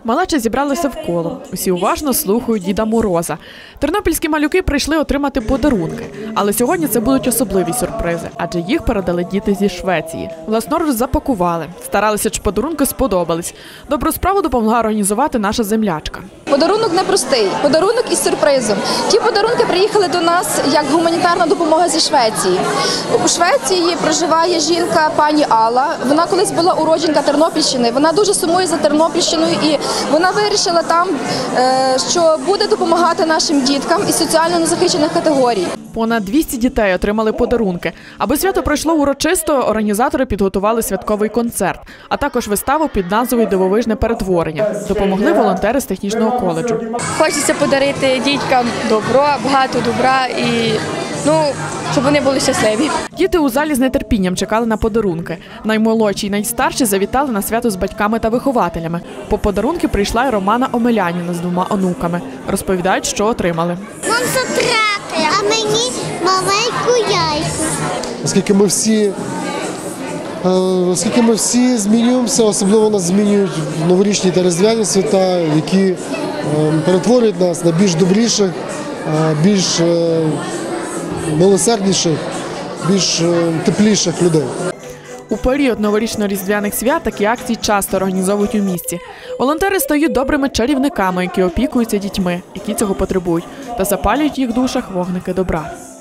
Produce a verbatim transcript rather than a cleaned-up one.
Малеча зібралася в коло. Усі уважно слухають Діда Мороза. Тернопільські малюки прийшли отримати подарунки. Але сьогодні це будуть особливі сюрпризи, адже їх передали діти зі Швеції. Власноруч запакували. Старалися, щоб подарунки сподобались. Добру справу допомогла організувати наша землячка. Подарунок непростий, подарунок із сюрпризом. Ті подарунки приїхали до нас як гуманітарна допомога зі Швеції. У Швеції проживає жінка пані Алла. Вона колись була уродженка Тернопільщини. Вона дуже сумує за Тернопільщиною і вона вирішила там, що буде допомагати нашим діткам із соціально незахищених категорій. Понад двісті дітей отримали подарунки. Аби свято пройшло урочисто, організатори підготували святковий концерт, а також виставу під назвою «Дивовижне перетворення». Допомогли волонтери з технічного коледжу. Хочеться подарити дітям добро, багато добра і, ну, щоб вони були щасливі. Діти у залі з нетерпінням чекали на подарунки. Наймолодші й найстарші завітали на свято з батьками та вихователями. По подарунки прийшла й Романа Омеляніна з двома онуками. Розповідають, що отримали. Нам затрати, а мені маленьку яйку. Оскільки ми всі, оскільки ми всі змінюємося, особливо нас змінюють новорічні та різдвяні свята, які перетворюють нас на більш добріших, більш милосердніших, більш тепліших людей. У період новорічно-різдвяних свят такі акції часто організовують у місті. Волонтери стають добрими чарівниками, які опікуються дітьми, які цього потребують, та запалюють в їх душах вогники добра.